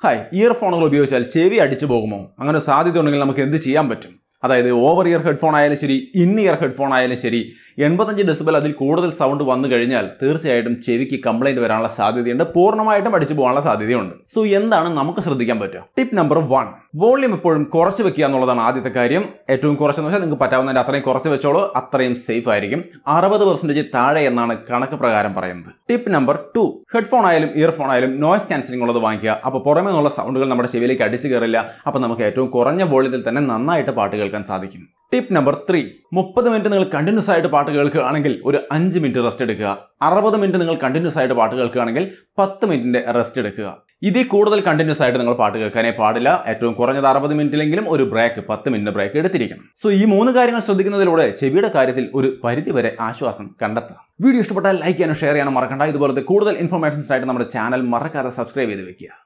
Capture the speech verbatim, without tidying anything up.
Hi, ഇയർഫോണുകൾ ഉപയോഗിച്ചാൽ ചെവി അടിച്ചു പോകുമോ? അങ്ങനെ സാധ്യത ഉണ്ടെങ്കിൽ നമുക്ക് എന്ത് ചെയ്യാൻ പറ്റും? അതായത് ഓവർ ഇയർ ഹെഡ്ഫോൺ ആയാലും ശരി, ഇൻ ഇയർ ഹെഡ്ഫോൺ ആയാലും ശരി, എൺപത്തഞ്ച് ഡെസിബൽ അതിൽ കൂടുതൽ സൗണ്ട് വന്നു കഴിഞ്ഞാൽ തീർച്ചയായിട്ടും ചെവിക്ക് കംപ്ലൈന്റ് വരാനുള്ള സാധ്യതയുണ്ട്, പൂർണ്ണമായിട്ടും അടിച്ചു പോകാനുള്ള സാധ്യതയുണ്ട്. സോ എന്താണ് നമുക്ക് ശ്രദ്ധിക്കാൻ പറ്റുക? ടിപ്പ് നമ്പർ വൺ, വോള്യൂം എപ്പോഴും കുറച്ച് വെക്കുക എന്നുള്ളതാണ് ആദ്യത്തെ കാര്യം. ഏറ്റവും കുറച്ചെന്ന് വെച്ചാൽ നിങ്ങൾക്ക് പറ്റാവുന്നതിന്റെ അത്രയും കുറച്ച് വെച്ചോളൂ, അത്രയും സേഫ് ആയിരിക്കും. അറുപത് പെർസെന്റേജ് താഴെ എന്നാണ് കണക്ക് പ്രകാരം പറയുന്നത്. ടിപ്പ് നമ്പർ ടു, ഹെഡ്ഫോൺ ആയാലും ഇയർഫോൺ ആയാലും നോയ്സ് ക്യാൻസലിംഗ് ഉള്ളത് വാങ്ങിക്കുക. അപ്പോൾ പുറമേ നിന്നുള്ള സൗണ്ടുകൾ നമ്മുടെ ചെവിയിലേക്ക് അടിച്ചു കയറില്ല. അപ്പോൾ നമുക്ക് ഏറ്റവും കുറഞ്ഞ വോള്യത്തിൽ തന്നെ നന്നായിട്ട് പാട്ട് കേൾക്കാൻ സാധിക്കും. ടിപ്പ് നമ്പർ ത്രീ, മുപ്പത് മിനിറ്റ് നിങ്ങൾ കണ്ടിന്യൂസ് ആയിട്ട് പാട്ട് കേൾക്കുകയാണെങ്കിൽ ഒരു അഞ്ച് മിനിറ്റ് റെസ്റ്റ് എടുക്കുക. അറുപത് മിനിറ്റ് നിങ്ങൾ കണ്ടിന്യൂസ് ആയിട്ട് പാട്ട് കേൾക്കുകയാണെങ്കിൽ പത്ത് മിനിറ്റിന്റെ റെസ്റ്റ് എടുക്കുക. ഇതിൽ കൂടുതൽ കണ്ടിന്യൂസ് ആയിട്ട് നിങ്ങൾ പാട്ട് കേൾക്കാനേ പാടില്ല. ഏറ്റവും കുറഞ്ഞത് അറുപത് മിനിറ്റിലെങ്കിലും ഒരു ബ്രേക്ക്, പത്ത് മിനിറ്റ് ബ്രേക്ക് എടുത്തിരിക്കണം. സോ ഈ മൂന്ന് കാര്യങ്ങൾ ശ്രദ്ധിക്കുന്നതിലൂടെ ചെവിയുടെ കാര്യത്തിൽ ഒരു പരിധിവരെ ആശ്വാസം കണ്ടെത്താം. വീഡിയോ ഇഷ്ടപ്പെട്ടാൽ ലൈക്ക് ചെയ്യാനും ഷെയർ ചെയ്യാനും മറക്കണ്ട. ഇതുപോലത്തെ കൂടുതൽ ഇൻഫർമേഷൻസ് ആയിട്ട് നമ്മുടെ ചാനൽ മറക്കാതെ സബ്സ്ക്രൈബ് ചെയ്ത് വെക്കുക.